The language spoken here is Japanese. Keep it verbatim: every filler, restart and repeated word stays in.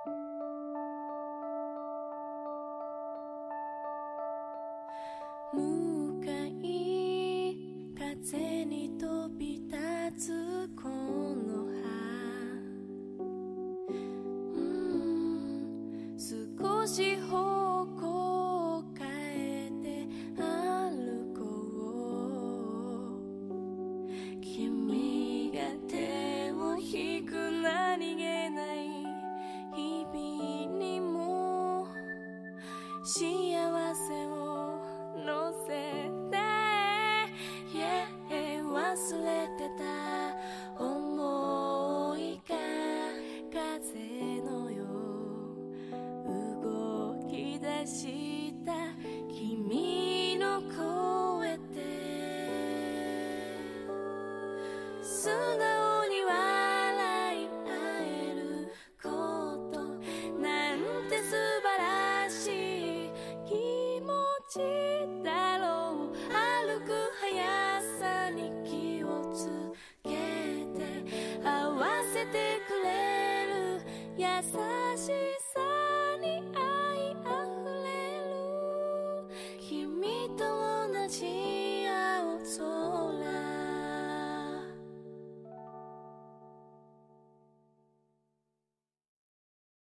向かい風に飛び立つこの葉、うん少し方向を変えて歩こう。君が手を引く何気ない日々にも幸せを乗せて、yeah、忘れてた思いが風のよう動き出した君の声で素直に笑い合えることなんて素晴らしい気持ちだろう。歩く速さに気をつけて合わせてくれる優しさ